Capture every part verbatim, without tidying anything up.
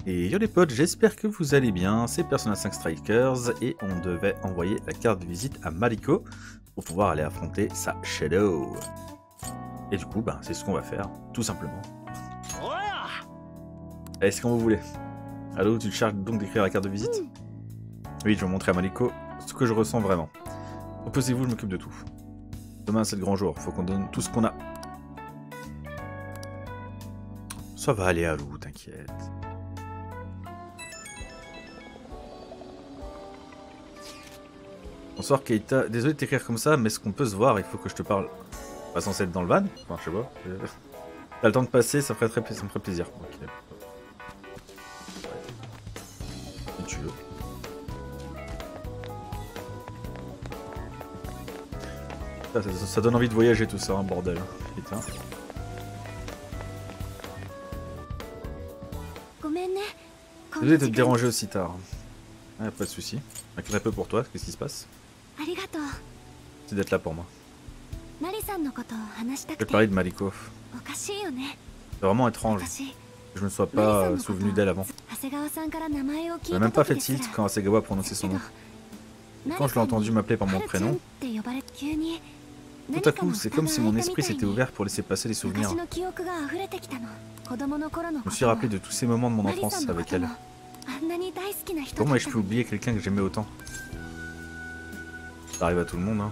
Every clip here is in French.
Et yo les potes, j'espère que vous allez bien, c'est Persona cinq Strikers et on devait envoyer la carte de visite à Mariko pour pouvoir aller affronter sa Shadow. Et du coup, bah, c'est ce qu'on va faire, tout simplement. Allez, c'est quand vous voulez. Allo, tu te charges donc d'écrire la carte de visite? Oui, je vais montrer à Mariko ce que je ressens vraiment. Reposez-vous, je m'occupe de tout. Demain c'est le grand jour, faut qu'on donne tout ce qu'on a. Ça va aller, Allo, t'inquiète. Bonsoir Keita, désolé de t'écrire comme ça, mais est-ce qu'on peut se voir? Il faut que je te parle. Pas censé être dans le van? Enfin, je sais pas. T'as le temps de passer, ça, ferait très... ça me ferait plaisir. Okay. Si tu veux. Ça, ça, ça donne envie de voyager tout ça, un hein, bordel. Putain. Désolé de te déranger aussi tard. Ah, pas de soucis. Inquiète un peu pour toi, qu'est-ce qui se passe? C'est d'être là pour moi. Je vais parler de Mariko. C'est vraiment étrange. Que je ne sois pas euh, souvenu d'elle avant. Je n'ai même pas fait tilt quand Hasegawa prononçait son nom. Et quand je l'ai entendu m'appeler par mon prénom, tout à coup, c'est comme si mon esprit s'était ouvert pour laisser passer les souvenirs. Je me suis rappelé de tous ces moments de mon enfance avec elle. Comment ai-je pu oublier quelqu'un que j'aimais autant? Ça arrive à tout le monde, hein.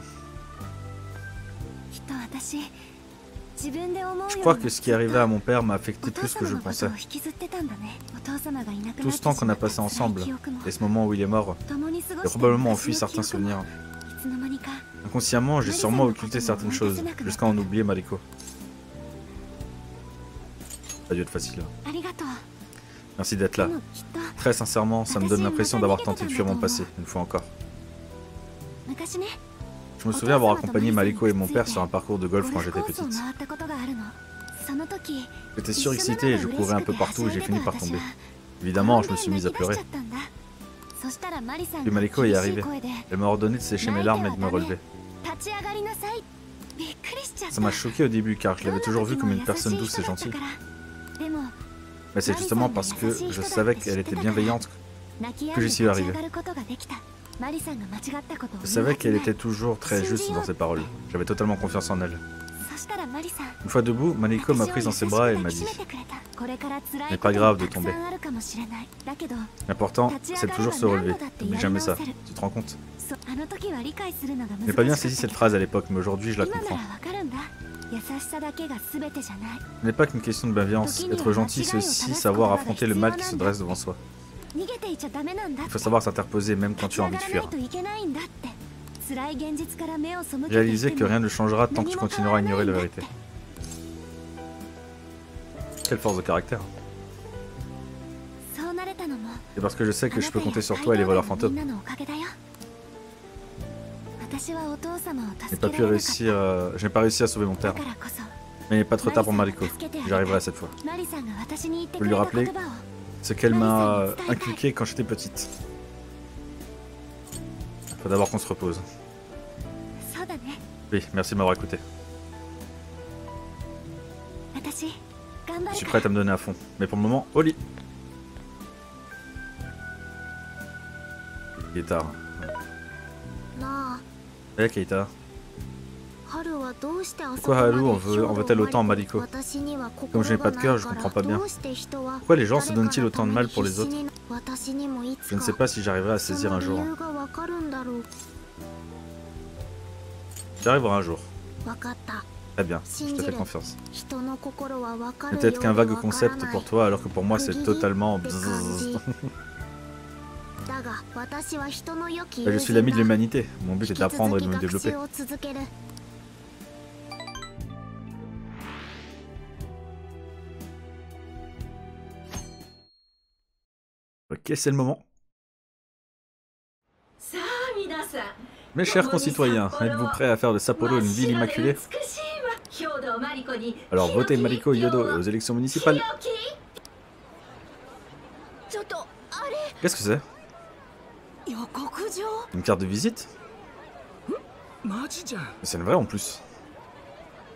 Je crois que ce qui arrivait à mon père m'a affecté plus que je le pensais. Tout ce temps qu'on a passé ensemble, et ce moment où il est mort, j'ai probablement enfui certains souvenirs. Inconsciemment, j'ai sûrement occulté certaines choses, jusqu'à en oublier Mariko. Ça a dû être facile. Merci d'être là. Très sincèrement, ça me donne l'impression d'avoir tenté de fuir mon passé, une fois encore. Je me souviens avoir accompagné Mariko et mon père sur un parcours de golf quand j'étais petite. J'étais surexcité et je courais un peu partout et j'ai fini par tomber. Évidemment, je me suis mise à pleurer. Puis Mariko est arrivée. Elle m'a ordonné de sécher mes larmes et de me relever. Ça m'a choqué au début car je l'avais toujours vue comme une personne douce et gentille. Mais c'est justement parce que je savais qu'elle était bienveillante que j'y suis arrivé. Je savais qu'elle était toujours très juste dans ses paroles. J'avais totalement confiance en elle. Une fois debout, Mariko m'a prise dans ses bras et m'a dit « Ce n'est pas grave de tomber. L'important, c'est de toujours se relever. N'oublie jamais ça. Tu te rends compte ?» Je n'ai pas bien saisi cette phrase à l'époque, mais aujourd'hui je la comprends. Ce n'est pas qu'une question de bienveillance. Être gentil, c'est aussi savoir affronter le mal qui se dresse devant soi. Il faut savoir s'interposer même quand tu as envie de fuir. Réaliser que rien ne changera tant que tu continueras à ignorer la vérité. Quelle force de caractère. C'est parce que je sais que je peux compter sur toi et les voleurs fantômes. Je n'ai pas pu réussir, euh, je n'ai pas réussi à sauver mon père. Mais il n'est pas trop tard pour Mariko. J'arriverai cette fois. Je peux lui rappeler ce qu'elle m'a inculqué quand j'étais petite. Faut d'abord qu'on se repose. Oui, merci de m'avoir écouté. Je suis prête à me donner à fond. Mais pour le moment, au lit. Il est tard. Eh Keita. Pourquoi Haru en veut, en veut-elle autant à Mariko? Comme je n'ai pas de cœur, je comprends pas bien. Pourquoi les gens se donnent-ils autant de mal pour les autres? Je ne sais pas si j'arriverai à saisir un jour. J'arriverai un jour. Très bien, je te fais confiance. Peut-être qu'un vague concept pour toi, alors que pour moi c'est totalement... Je suis l'ami de l'humanité. Mon but est d'apprendre et de me développer. Ok, c'est le moment. Mes chers concitoyens, êtes-vous prêts à faire de Sapporo une ville immaculée? Alors votez Mariko Hyodo aux élections municipales. Qu'est-ce que c'est? Une carte de visite? C'est une vraie en plus.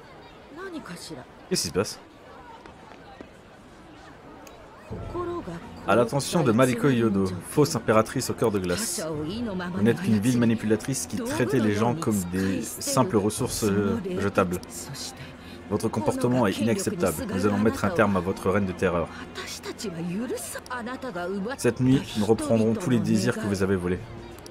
Qu'est-ce qui se passe? À l'attention de Mariko Yodo, fausse impératrice au cœur de glace. Vous n'êtes qu'une vile manipulatrice qui traitait les gens comme des simples ressources jetables. Votre comportement est inacceptable. Nous allons mettre un terme à votre règne de terreur. Cette nuit, nous reprendrons tous les désirs que vous avez volés.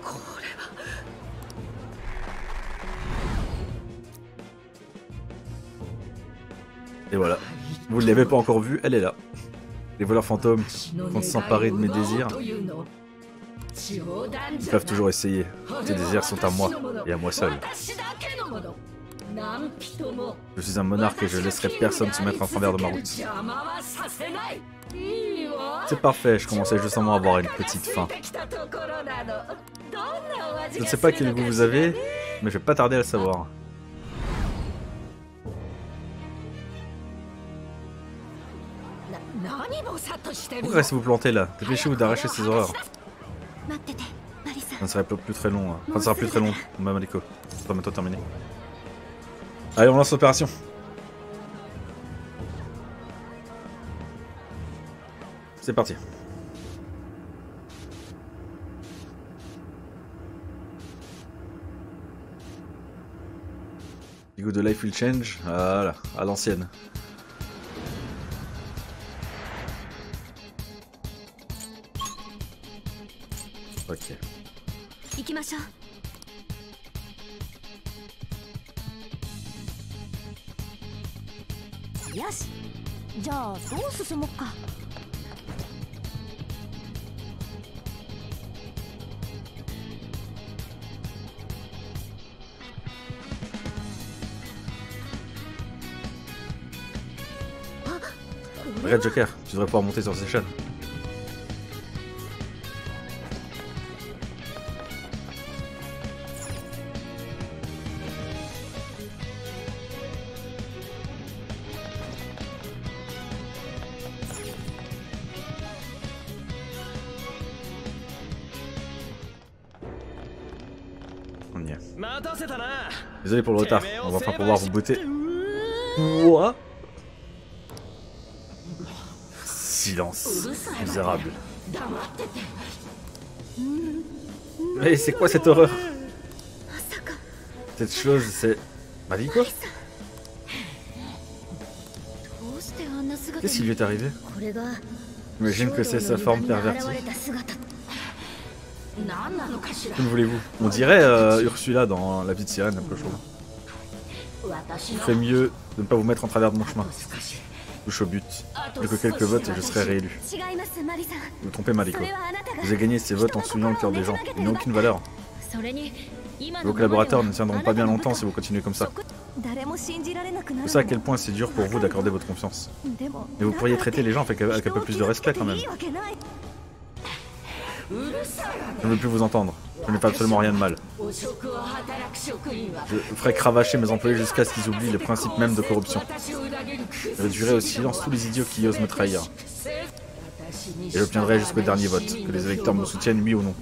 Et voilà. Vous ne l'avez pas encore vue, elle est là. Les voleurs fantômes comptent s'emparer de mes désirs. Ils peuvent toujours essayer. Ces désirs sont à moi, et à moi seul. Je suis un monarque et je laisserai personne se mettre en travers de ma route. C'est parfait, je commençais justement à avoir une petite faim. Je ne sais pas quel goût vous avez, mais je vais pas tarder à le savoir. Pourquoi restez-vous planté là? Dépêchez-vous d'arracher ces horreurs. Ça ne serait plus très long. Enfin, ça sera plus très long, ma Mariko. Ça va bientôt terminer. Allez, on lance l'opération. C'est parti. Du coup, de life will change. Voilà, à l'ancienne. Ok. Red Joker, tu devrais pouvoir monter sur ces chaînes. On y est. Désolé pour le retard, on va enfin pouvoir vous booter. Quoi? Silence, misérable. Mais c'est quoi cette horreur? Cette chose, c'est... Mariko? Qu'est-ce qui lui est arrivé? J'imagine que c'est sa forme pervertie. Que voulez-vous? On dirait euh, Ursula dans La Petite Sirène, un peu chaud. Il ferait mieux de ne pas vous mettre en travers de mon chemin. Touche au but. Plus que quelques votes et je serai réélu. Vous vous trompez, Mariko. Vous avez gagné ces votes en souillant le cœur des gens. Ils n'ont aucune valeur. Vos collaborateurs ne tiendront pas bien longtemps si vous continuez comme ça. Je sais à quel point c'est dur pour vous d'accorder votre confiance. Mais vous pourriez traiter les gens avec, avec un peu plus de respect quand même. Je ne veux plus vous entendre. Je n'ai pas absolument rien de mal. Je ferai cravacher mes employés jusqu'à ce qu'ils oublient le principe même de corruption. Je réduirai au silence tous les idiots qui osent me trahir. Et j'obtiendrai jusqu'au dernier vote, que les électeurs me soutiennent, oui ou non.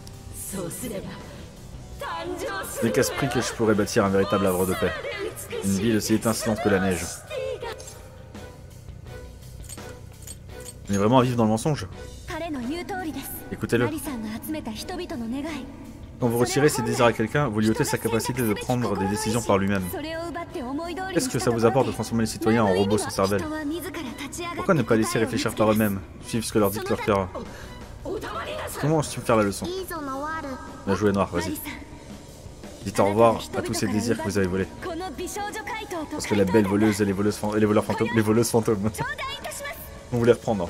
Ce n'est qu'à ce prix que je pourrais bâtir un véritable havre de paix. Une ville aussi étincelante que la neige. On est vraiment à vivre dans le mensonge. Écoutez-le. Quand vous retirez ses désirs à quelqu'un, vous lui ôtez sa capacité de prendre des décisions par lui-même. Qu'est-ce que ça vous apporte de transformer les citoyens en robots sans cervelle? Pourquoi ne pas laisser réfléchir par eux-mêmes, suivre ce que leur dit leur cœur? Comment oses-tu me faire la leçon? Bien joué, Noir, vas-y. Dites au revoir à tous ces désirs que vous avez volés. Parce que la belle voleuse et les voleuses, et les voleurs fantômes, les voleuses fantômes, on voulait reprendre.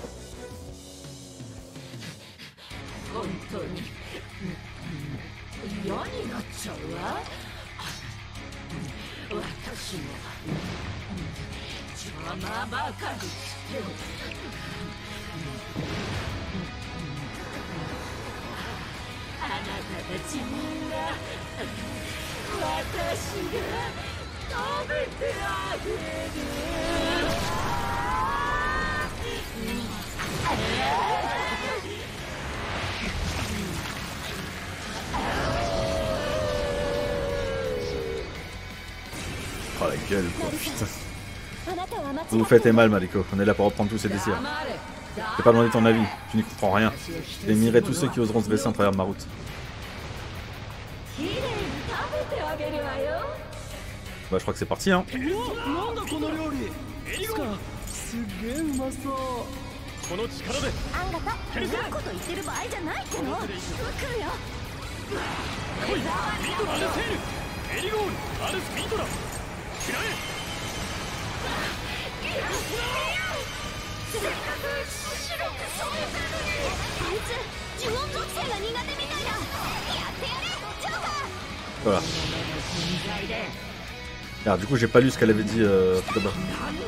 Oh la gueule, quoi, putain. Vous vous faites mal, Mariko. On est là pour reprendre tous ces désirs. J'ai pas demandé ton avis, tu n'y comprends rien. J'admirerai tous ceux qui oseront se baisser en travers de ma route. Bah je crois que c'est parti hein. Voilà. Alors, du coup j'ai pas lu ce qu'elle avait dit euh, tout d'abord.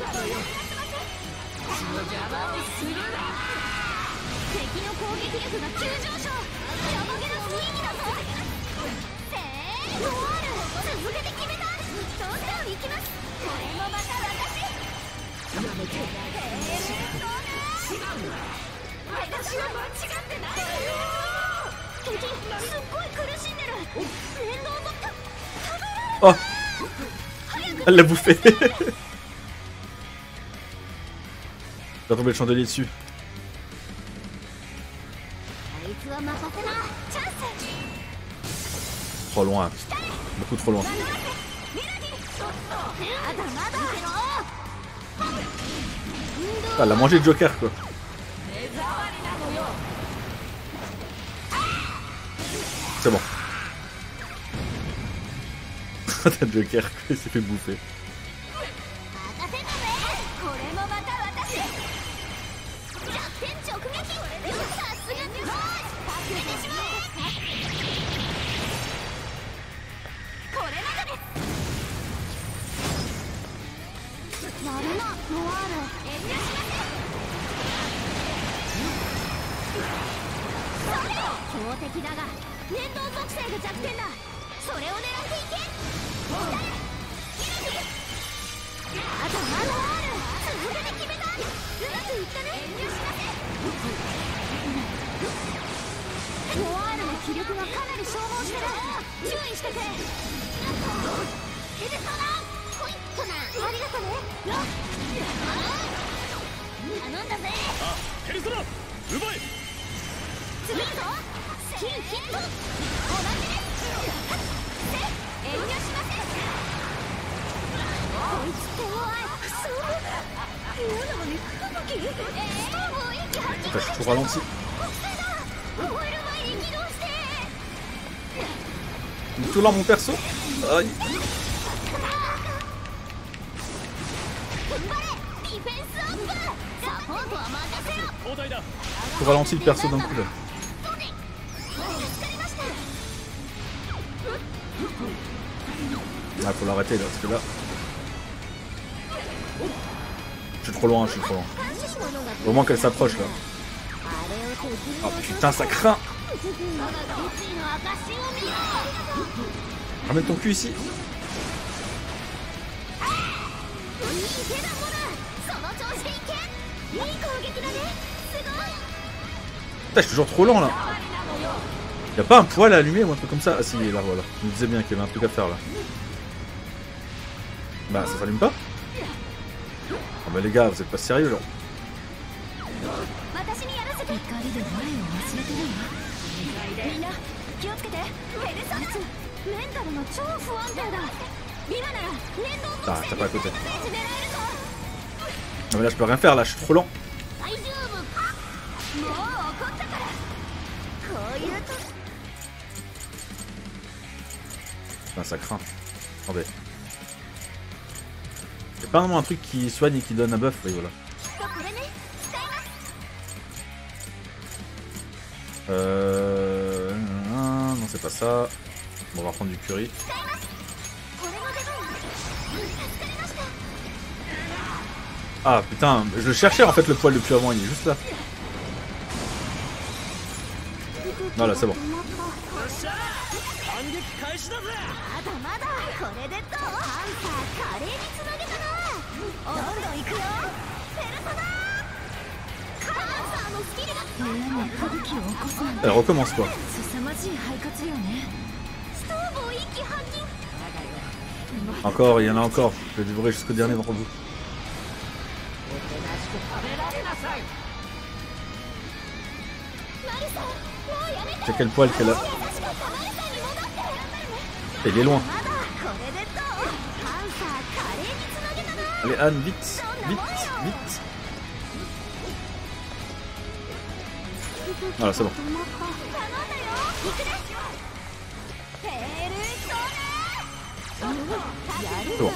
Oh, elle l'a bouffé. Va tomber le chandelier dessus. Trop loin. Beaucoup trop loin. Ah, elle a mangé le Joker quoi. C'est bon. T'as le Joker quoi, il s'est fait bouffer. Enfin, je suis tout ralenti. Il est tout lent mon perso. Aïe. Tout ralenti le perso d'un coup là. Ah, faut l'arrêter là, parce que là. Je suis trop loin, je suis trop loin. Au moins qu'elle s'approche là. Oh putain, ça craint. Ramène ton cul ici. Putain, je suis toujours trop lent là. Y'a pas un poil à allumer ou un truc comme ça? Ah si, là voilà. Je me disais bien qu'il y avait un truc à faire là. Bah ça s'allume pas? Oh bah les gars, vous êtes pas sérieux là. Ah, t'as pas à côté. Non mais là je peux rien faire là, je suis trop lent. Putain, ça craint. Attendez. Y'a pas vraiment un truc qui soigne et qui donne un buff? Oui, voilà. Euh... Non, c'est pas ça. Bon, on va reprendre du curry. Ah putain, je cherchais en fait le poil depuis avant, il est juste là. Non là, c'est bon. Elle recommence quoi. Encore, il y en a encore. Je vais dévorer jusqu'au dernier d'entre vous. C'est quel poil qu'elle a. Il est loin. Allez Anne, vite, vite, vite. Voilà, c'est bon. C'est bon.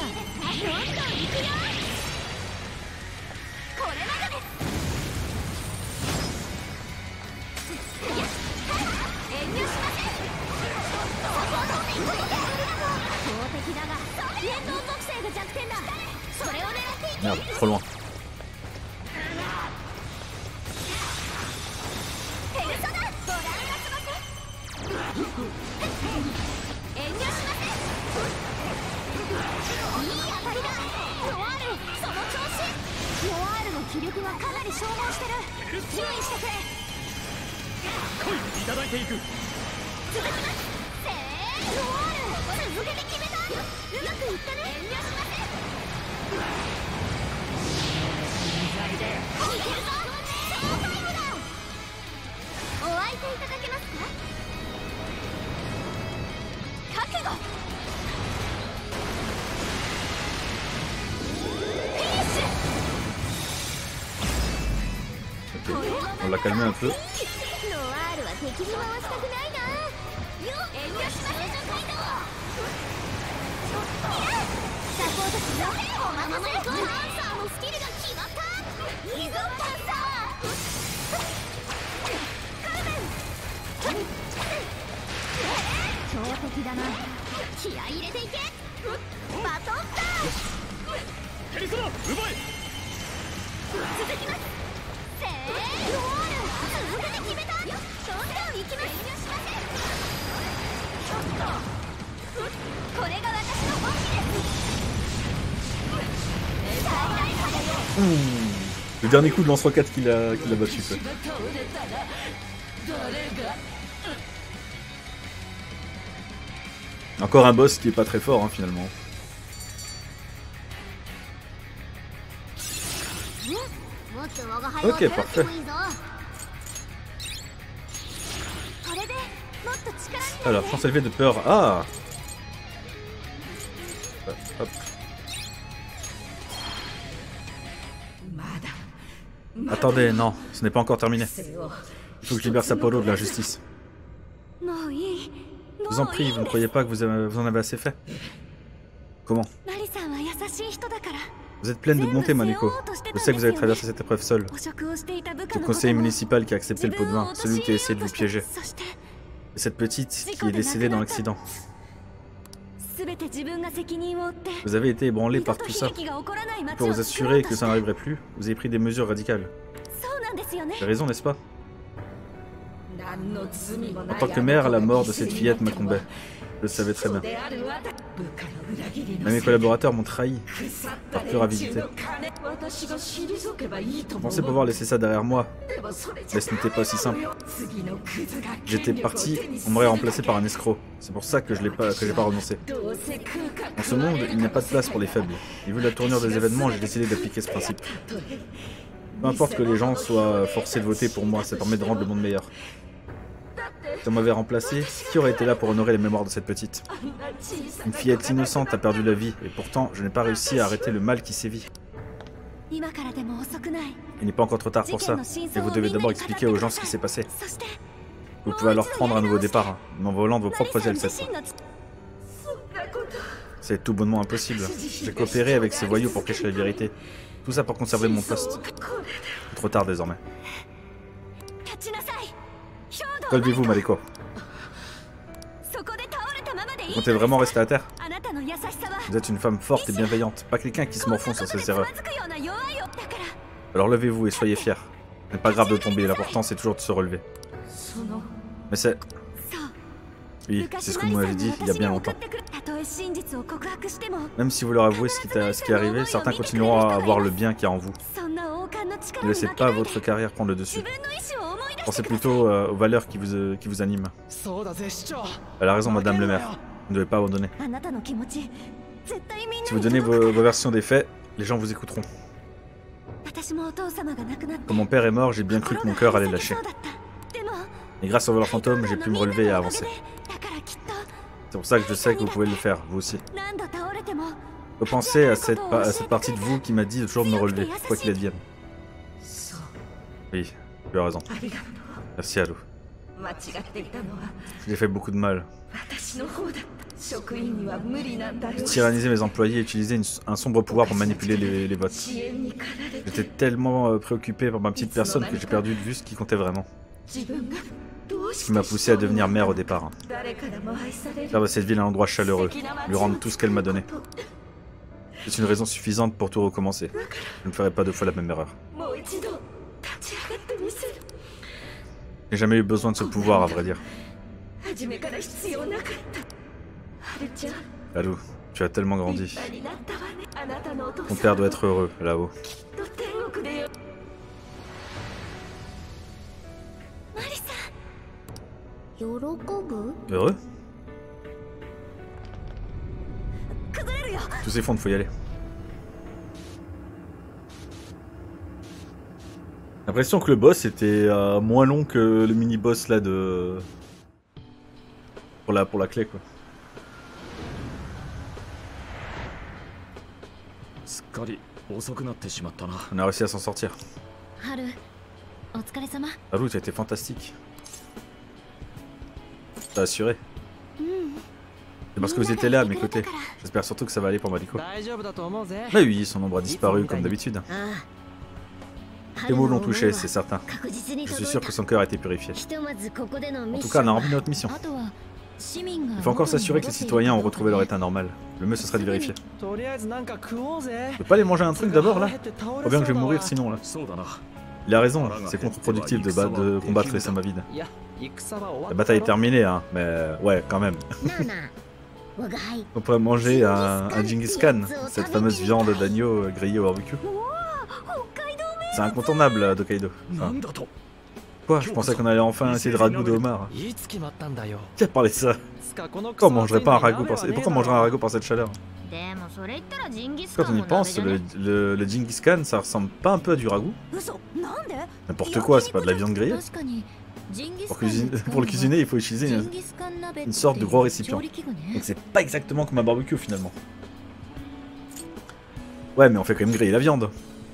Merde, trop loin. Ok, on l'a calmé un peu. Mmh. Le dernier coup de lance-roquette qu'il a, qu'il a battu. Quoi. Encore un boss qui est pas très fort hein, finalement. Ok, parfait. Alors, chance élevée de peur. Ah, hop. Attendez, non, ce n'est pas encore terminé. Il faut que je libère Sapporo de la justice. Je vous en prie, vous ne croyez pas que vous, avez, vous en avez assez fait? Comment? Vous êtes pleine de bonté, Maneko. Je sais que vous avez traversé cette épreuve seule. Le conseiller municipal qui a accepté le pot de vin, celui qui a essayé de vous piéger. Et cette petite qui est décédée dans l'accident. Vous avez été ébranlé par tout ça. Pour vous assurer que ça n'arriverait plus, vous avez pris des mesures radicales. J'ai raison, n'est-ce pas? En tant que mère, la mort de cette fillette m'incombait. Je le savais très bien. Mais mes collaborateurs m'ont trahi par pure avidité. Je pensais pouvoir laisser ça derrière moi, mais ce n'était pas aussi simple. J'étais parti, on m'aurait remplacé par un escroc. C'est pour ça que je n'ai pas, que j'ai pas renoncé. Dans ce monde, il n'y a pas de place pour les faibles. Et vu la tournure des événements, j'ai décidé d'appliquer ce principe. Peu importe que les gens soient forcés de voter pour moi, ça permet de rendre le monde meilleur. Si on m'avait remplacé, qui aurait été là pour honorer les mémoires de cette petite? Une fillette innocente a perdu la vie, et pourtant, je n'ai pas réussi à arrêter le mal qui sévit. Il n'est pas encore trop tard pour ça, et vous devez d'abord expliquer aux gens ce qui s'est passé. Vous pouvez alors prendre un nouveau départ, hein, en volant de vos propres ailes cette fois. C'est tout bonnement impossible. J'ai coopéré avec ces voyous pour cacher la vérité. Tout ça pour conserver mon poste. C'est trop tard désormais. Relevez-vous, Maneko. Vous comptez vraiment rester à terre? Vous êtes une femme forte et bienveillante, pas quelqu'un qui se morfond sur ses erreurs. Alors levez-vous et soyez fiers. Ce n'est pas grave de tomber, l'important c'est toujours de se relever. Mais c'est... Oui, c'est ce que vous m'avez dit il y a bien longtemps. Même si vous leur avouez ce qui, ce qui est arrivé, certains continueront à avoir le bien qu'il y a en vous. Ne laissez pas votre carrière prendre le dessus. Pensez plutôt euh, aux valeurs qui vous, euh, qui vous animent. Elle a raison, Madame le maire. Vous ne devez pas abandonner. Si vous donnez vos, vos versions des faits, les gens vous écouteront. Quand mon père est mort, j'ai bien cru que mon cœur allait lâcher. Et grâce au voleur fantôme, j'ai pu me relever et avancer. C'est pour ça que je sais que vous pouvez le faire, vous aussi. Repensez à cette, à cette partie de vous qui m'a dit de toujours me relever, quoi qu'il advienne. Oui, tu as raison. Merci, Haru. J'ai fait beaucoup de mal. J'ai tyrannisé mes employés et utilisé une, un sombre pouvoir pour manipuler les, les votes. J'étais tellement euh, préoccupé par ma petite personne que j'ai perdu de vue ce qui comptait vraiment. Ce qui m'a poussé à devenir mère au départ. Faire de cette ville un endroit chaleureux, lui rendre tout ce qu'elle m'a donné. C'est une raison suffisante pour tout recommencer. Je ne ferai pas deux fois la même erreur. J'ai jamais eu besoin de ce pouvoir, à vrai dire. Haru, tu as tellement grandi. Ton père doit être heureux, là-haut. Heureux? Tout s'effondre, faut y aller. J'ai l'impression que le boss était euh, moins long que le mini-boss là de... Pour la, pour la clé quoi. On a réussi à s'en sortir. Haru, tu as été fantastique. T'as assuré. C'est parce que vous étiez là à mes côtés. J'espère surtout que ça va aller pour Mariko. Mais oui, son ombre a disparu comme d'habitude. Les mots l'ont touché, c'est certain. Je suis sûr que son cœur a été purifié. En tout cas, on a rempli notre mission. Il faut encore s'assurer que les citoyens ont retrouvé leur état normal. Le mieux ce serait de vérifier. Je peux pas aller manger un truc d'abord là? Faut bien que je vais mourir sinon là. Il a raison, c'est contre-productif de, de combattre les Samavides. La bataille est terminée hein, mais ouais quand même. On pourrait manger un, un Genghis Khan, cette fameuse viande d'agneau grillée au barbecue. C'est incontournable d'Hokkaido. Enfin, quoi? Je pensais qu'on allait enfin essayer de ragoût de homard. Qui a parlé de ça? Pourquoi on mangerait pas un ragoût pour... Et pourquoi on mangerait un ragoût par cette chaleur? Quand on y pense, le, le, le Genghis Khan, ça ressemble pas un peu à du ragoût? N'importe quoi, c'est pas de la viande grillée? Pour, cuisiner, pour le cuisiner, il faut utiliser une, une sorte de gros récipient. Donc c'est pas exactement comme un barbecue finalement. Ouais, mais on fait quand même griller la viande.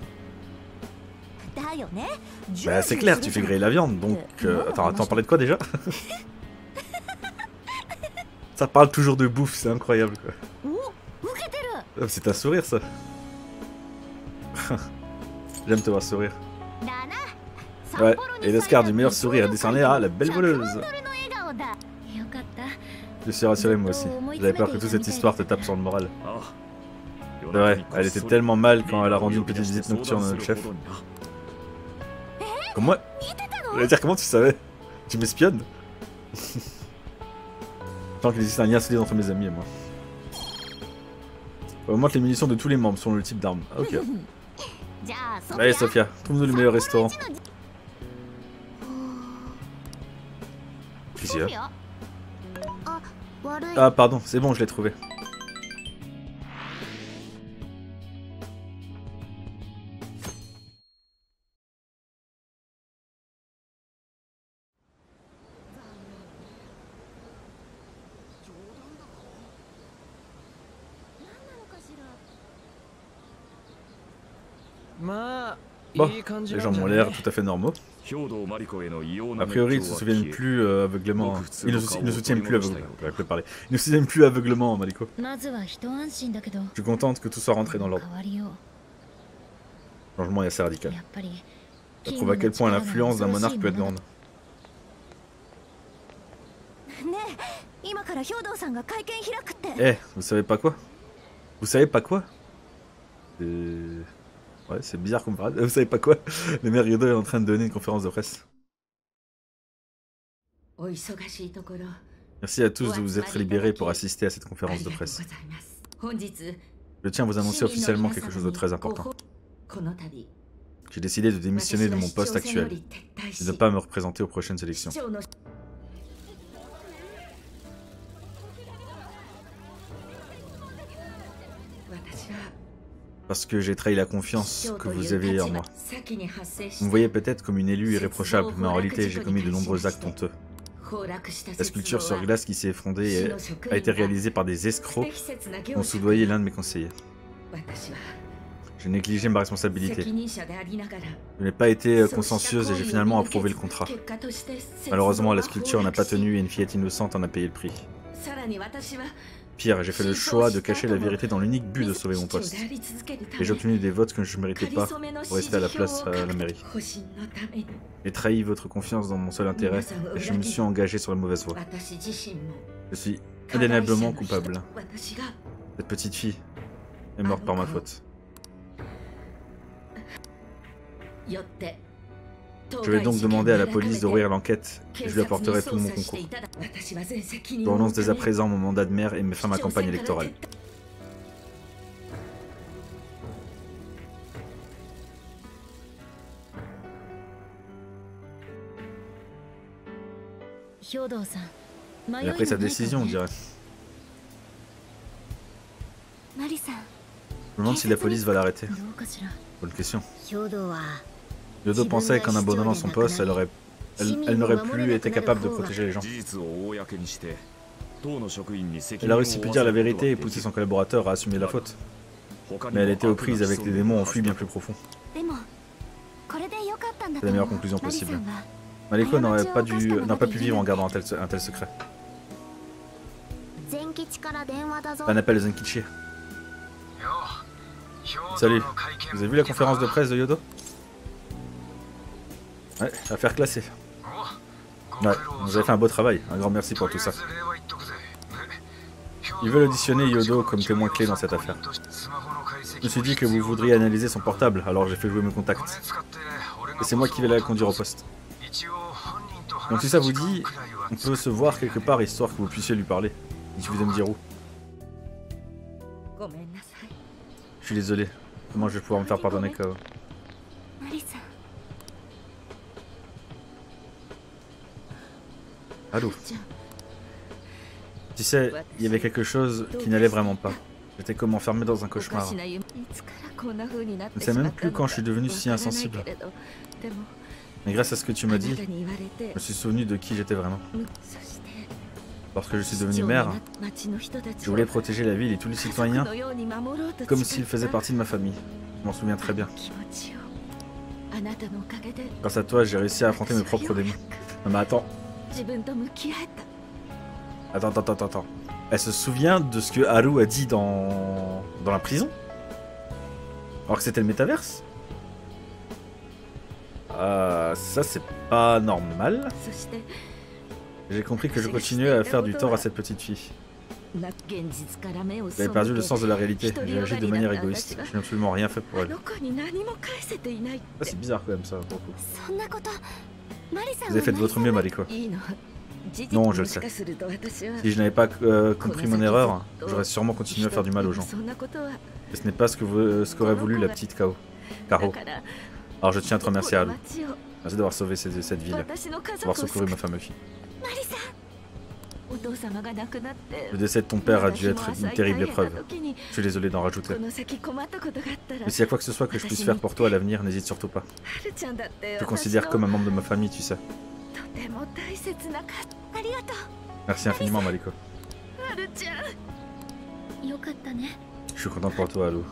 Bah c'est clair, tu fais griller la viande, donc... Euh, attends, attends, on parlait de quoi déjà? Ça parle toujours de bouffe, c'est incroyable quoi. C'est un sourire ça. J'aime te voir sourire. Ouais, et l'Oscar du meilleur sourire est décerné à la belle voleuse. Je suis rassuré moi aussi. J'avais peur que toute cette histoire te tape sur le moral. C'est vrai, elle était tellement mal quand elle a rendu une petite visite nocturne à notre chef. Comme moi? J'allais dire comment tu savais? Tu m'espionnes? Tant qu'il existe un lien solide entre mes amis et moi. On augmente les munitions de tous les membres selon le type d'arme. Ok. Allez Sophia, trouve-nous le meilleur restaurant. Qu'est-ce qu'il y a? Ah pardon, c'est bon, je l'ai trouvé. Bon, les gens ont l'air tout à fait normaux. A priori, ils ne se souviennent plus euh, aveuglément. Ils ne, ils ne soutiennent plus aveuglément. Ils ne se souviennent plus aveuglément, Mariko. Je suis contente que tout soit rentré dans l'ordre. Le changement est assez radical. Ça prouve à quel point l'influence d'un monarque peut être grande. Eh, vous savez pas quoi? Vous savez pas quoi? C'est... Ouais, c'est bizarre qu'on me parle. Vous savez pas quoi? Le maire Ryodo est en train de donner une conférence de presse. Merci à tous de vous être libérés pour assister à cette conférence de presse. Je tiens à vous annoncer officiellement quelque chose de très important. J'ai décidé de démissionner de mon poste actuel et de ne pas me représenter aux prochaines élections. Parce que j'ai trahi la confiance que vous avez en moi. Vous me voyez peut-être comme une élue irréprochable, mais en réalité j'ai commis de nombreux actes honteux. La sculpture sur glace qui s'est effondrée a été réalisée par des escrocs qui ont soudoyé l'un de mes conseillers. J'ai négligé ma responsabilité. Je n'ai pas été consciencieuse et j'ai finalement approuvé le contrat. Malheureusement, la sculpture n'a pas tenu et une fillette innocente en a payé le prix. Pire, j'ai fait le choix de cacher la vérité dans l'unique but de sauver mon poste. Et j'ai obtenu des votes que je ne méritais pas pour rester à la place à la mairie. J'ai trahi votre confiance dans mon seul intérêt et je me suis engagé sur la mauvaise voie. Je suis indéniablement coupable. Cette petite fille est morte par ma faute. Je vais donc demander à la police d'ouvrir l'enquête et je lui apporterai tout mon concours. Je renonce dès à présent mon mandat de maire et mets fin à ma campagne électorale. Il a pris sa décision, on dirait. Je me demande si la police va l'arrêter. Bonne question. Yodo pensait qu'en abandonnant son poste, elle aurait, elle, elle n'aurait plus été capable de protéger les gens. Elle a réussi à dire la vérité et pousser son collaborateur à assumer la faute. Mais elle était aux prises avec des démons enfuis bien plus profonds. C'est la meilleure conclusion possible. Maliko n'aurait pas, dû, n'a pas pu vivre en gardant un tel, un tel secret. Un appel de Zenkichi. Salut, vous avez vu la conférence de presse de Yodo? Ouais, affaire classée. Ouais, vous avez fait un beau travail, un grand merci pour tout ça. Ils veulent auditionner Yodo comme témoin clé dans cette affaire. Je me suis dit que vous voudriez analyser son portable, alors j'ai fait jouer mes contacts. Et c'est moi qui vais la conduire au poste. Donc si ça vous dit, on peut se voir quelque part histoire que vous puissiez lui parler. Il suffit de me dire où. Je suis désolé. Comment je vais pouvoir me faire pardonner, Kao? Allô? Tu sais, il y avait quelque chose qui n'allait vraiment pas. J'étais comme enfermé dans un cauchemar. Je ne sais même plus quand je suis devenu si insensible. Mais grâce à ce que tu m'as dit, je me suis souvenu de qui j'étais vraiment. Lorsque je suis devenu maire, je voulais protéger la ville et tous les citoyens comme s'ils faisaient partie de ma famille. Je m'en souviens très bien. Grâce à toi, j'ai réussi à affronter mes propres démons. Non mais attends. Attends, attends, attends, attends. Elle se souvient de ce que Haru a dit dans, dans la prison? Alors que c'était le métaverse? Euh, ça c'est pas normal. J'ai compris que je continuais à faire du tort à cette petite fille. J'avais perdu le sens de la réalité, j'ai agi de manière égoïste, je n'ai absolument rien fait pour elle. Ah, c'est bizarre quand même ça, pour le coup. Vous avez fait de votre mieux, Maliko. Non, je le sais. Si je n'avais pas euh, compris mon erreur, j'aurais sûrement continué à faire du mal aux gens. Et ce n'est pas ce que vous, ce qu'aurait voulu la petite Kao. Karo. Alors je tiens à te remercier, Haru. Merci d'avoir sauvé cette, cette ville, d'avoir secouru ma femme et fille. Le décès de ton père a dû être une terrible épreuve. Je suis désolé d'en rajouter. Mais s'il y a quoi que ce soit que je puisse faire pour toi à l'avenir, n'hésite surtout pas. Je te considère comme un membre de ma famille, tu sais. Merci infiniment, Maliko. Je suis content pour toi, Haru.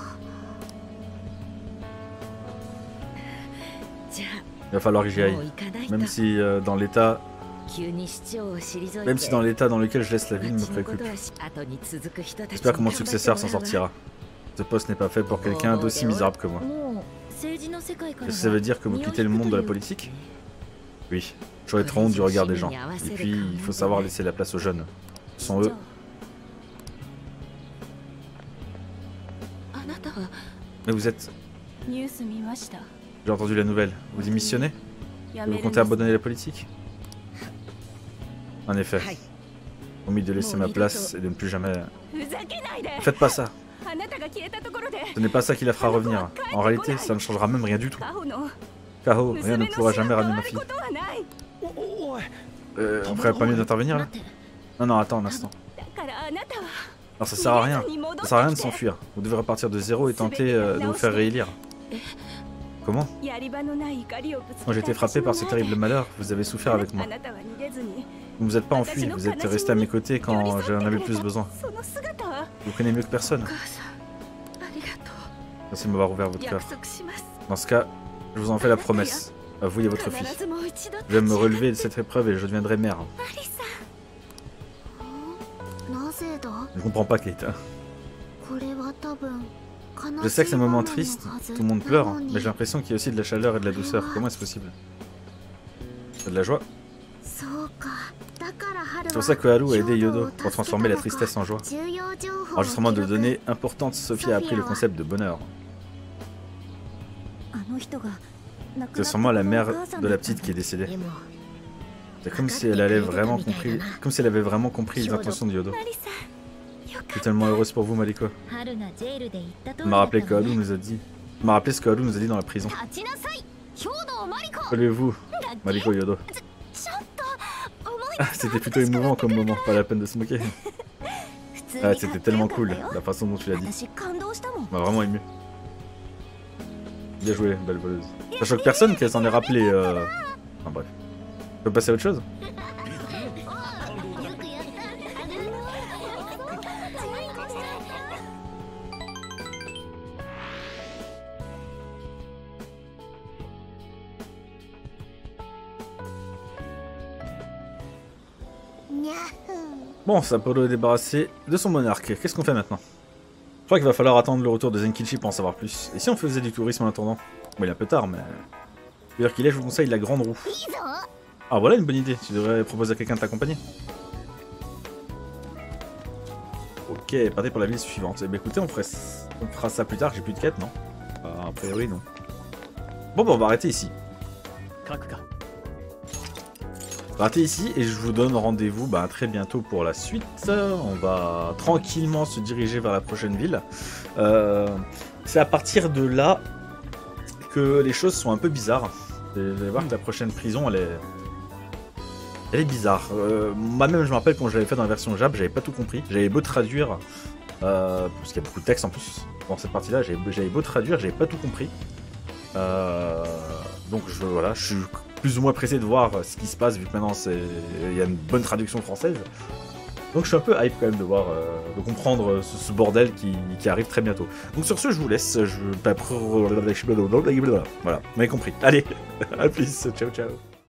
Il va falloir que j'y aille. Même si euh, dans l'état... Même si dans l'état dans lequel je laisse la ville me préoccupe. J'espère que mon successeur s'en sortira. Ce poste n'est pas fait pour quelqu'un d'aussi misérable que moi. Est-ce que ça veut dire que vous quittez le monde de la politique? Oui. J'aurais trop honte du regard des gens. Et puis, il faut savoir laisser la place aux jeunes. Ce sont eux. Mais vous êtes... J'ai entendu la nouvelle. Vous démissionnez? Vous comptez abandonner la politique? En effet. Promis de laisser ma place et de ne plus jamais... Ne faites pas ça. Ce n'est pas ça qui la fera revenir. En réalité, ça ne changera même rien du tout. Kao, rien ne pourra jamais ramener ma fille. Euh, on ferait pas mieux d'intervenir là? Non, non, attends un instant. Alors ça sert à rien. Ça sert à rien de s'enfuir. Vous devez repartir de zéro et tenter euh, de vous faire réélire. Comment? Quand j'ai été frappé par ce terrible malheur, vous avez souffert avec moi. Vous ne vous êtes pas enfui, vous êtes resté à mes côtés quand j'en avais le plus besoin. Vous connaissez mieux que personne. Merci de m'avoir ouvert votre cœur. Dans ce cas, je vous en fais la promesse. À vous et votre fille. Je vais me relever de cette épreuve et je deviendrai mère. Je comprends pas, Kate. Je sais que c'est un moment triste, tout le monde pleure, mais j'ai l'impression qu'il y a aussi de la chaleur et de la douceur. Comment est-ce possible? C'est de la joie. C'est pour ça que Haru a aidé Yodo pour transformer la tristesse en joie. Enregistrement de données importantes, Sophie a appris le concept de bonheur. C'est sûrement la mère de la petite qui est décédée. C'est comme si elle avait vraiment compris, comme si elle avait vraiment compris les intentions de Yodo. Je suis tellement heureuse pour vous, Mariko. Elle m'a rappelé que Haru nous a dit. Elle m'a rappelé ce que Haru nous a dit dans la prison. Relevez-vous, Mariko Yodo. Ah, c'était plutôt émouvant comme moment, pas la peine de se moquer. Ah, c'était tellement cool, la façon dont tu l'as dit. Ça m'a vraiment ému. Bien joué, belle voleuse. Ça choque personne qu'elle s'en ait rappelé. Euh... Enfin bref. On peut passer à autre chose? Bon, Sapporo est débarrassé de son monarque. Qu'est-ce qu'on fait maintenant? Je crois qu'il va falloir attendre le retour de Zenkichi pour en savoir plus. Et si on faisait du tourisme en attendant? Bon, il est un peu tard, mais... D'ailleurs qu'il est, je vous conseille la grande roue. Ah, voilà une bonne idée. Tu devrais proposer à quelqu'un de t'accompagner. Ok, partez pour la ville suivante. Eh bien écoutez, on, ferait... on fera ça plus tard. J'ai plus de quête, non? euh, A priori, non. Bon, bah on va arrêter ici. Arrêtez ici et je vous donne rendez-vous bah, très bientôt pour la suite. On va tranquillement se diriger vers la prochaine ville. Euh, C'est à partir de là que les choses sont un peu bizarres. Et vous allez voir que la prochaine prison, elle est, elle est bizarre. Euh, Moi-même, je me rappelle quand je l'avais fait dans la version Jap, j'avais pas tout compris. J'avais beau traduire, euh, parce qu'il y a beaucoup de texte en plus dans cette partie-là. J'avais beau traduire, j'avais pas tout compris. Euh, donc je, voilà, je suis plus ou moins pressé de voir ce qui se passe vu que maintenant il y a une bonne traduction française. Donc je suis un peu hype quand même de voir, euh, de comprendre ce, ce bordel qui, qui arrive très bientôt. Donc sur ce, je vous laisse. Je... Voilà, vous m'avez compris. Allez, à plus, ciao ciao.